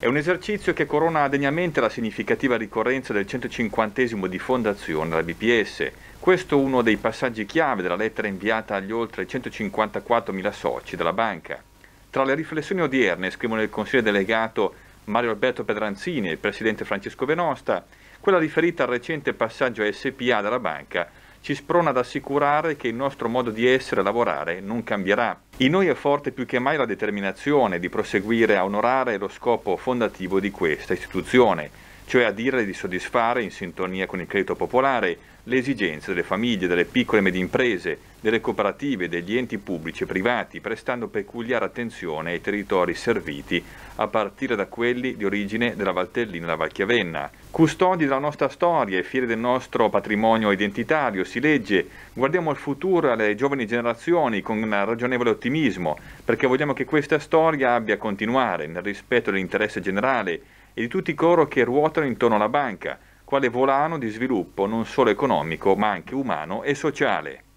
È un esercizio che corona degnamente la significativa ricorrenza del 150° di fondazione della BPS. Questo è uno dei passaggi chiave della lettera inviata agli oltre 154.000 soci della banca. Tra le riflessioni odierne, scrivono il consigliere delegato Mario Alberto Pedranzini e il presidente Francesco Venosta, quella riferita al recente passaggio a SPA della banca ci sprona ad assicurare che il nostro modo di essere e lavorare non cambierà. In noi è forte più che mai la determinazione di proseguire a onorare lo scopo fondativo di questa istituzione, cioè a dire di soddisfare, in sintonia con il credito popolare, le esigenze delle famiglie, delle piccole e medie imprese, delle cooperative e degli enti pubblici e privati, prestando peculiare attenzione ai territori serviti, a partire da quelli di origine della Valtellina e della Valchiavenna. Custodi della nostra storia e fieri del nostro patrimonio identitario, si legge: guardiamo al futuro e alle giovani generazioni con un ragionevole ottimismo, perché vogliamo che questa storia abbia a continuare nel rispetto dell'interesse generale e di tutti coloro che ruotano intorno alla banca, quale volano di sviluppo non solo economico ma anche umano e sociale.